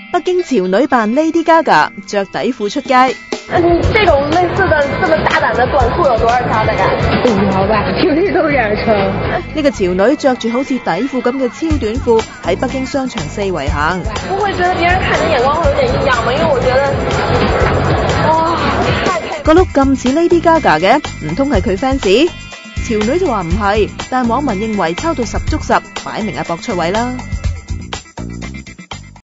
北京潮女扮 Lady Gaga 着底褲出街。 這種類似的這麼大膽的短褲有多少條大概？5條吧，平時都這樣穿。 呢個潮女着住好似底褲咁嘅超短褲喺北京商場四圍行。 不會覺得別人看你眼光會有點異樣嗎？因為我覺得，哇，太個 look 咁似 Lady Gaga 嘅，唔通係佢 fans？潮女就話唔係，但網民認為抄到10足10，擺明係搏出位啦。